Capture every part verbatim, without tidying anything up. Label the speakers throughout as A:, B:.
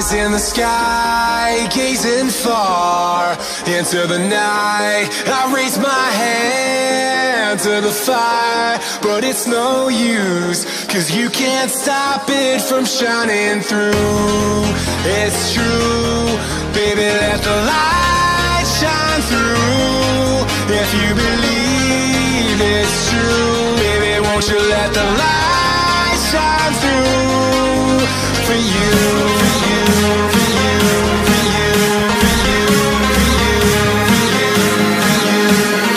A: Eyes in the sky, gazing far into the night. I raise my hand to the fire, but it's no use, 'cause you can't stop it from shining through. It's true, baby, let the light shine through. If you believe it's true, baby, won't you let the light shine through for you, for you, for you, for you, for you, for you, for you, for you,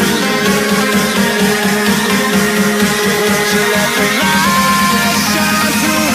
A: won't you let the light shine through?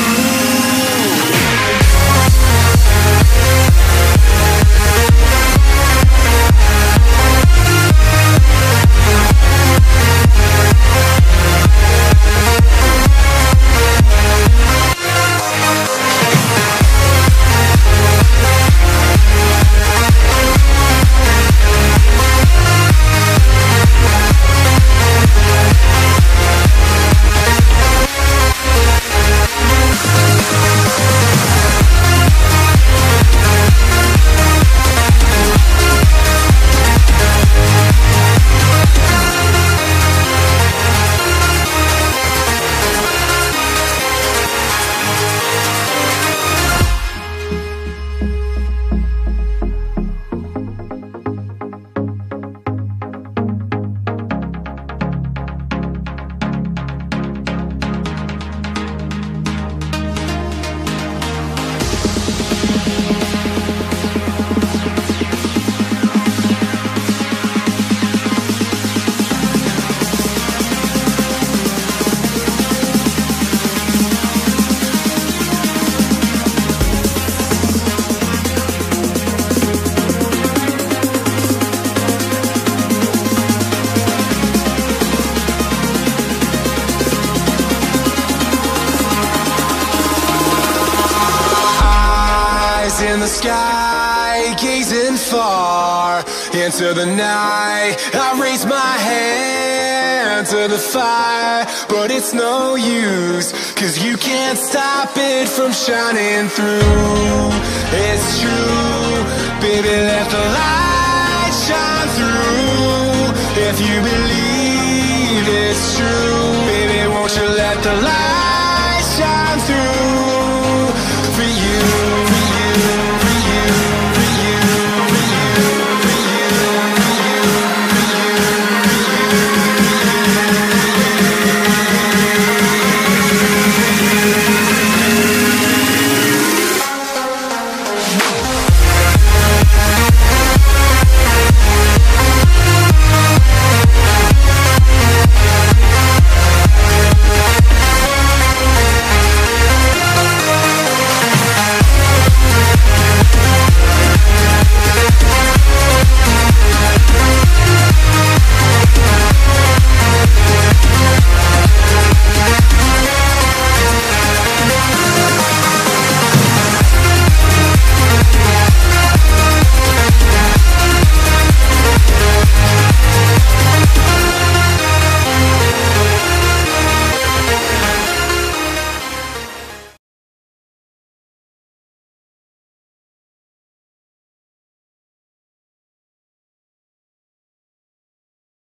A: In the sky, gazing far into the night. I raise my hand to the fire, but it's no use, 'cause you can't stop it from shining through. It's true, baby, let the light shine through. If you believe it's true, baby, won't you let the light shine through?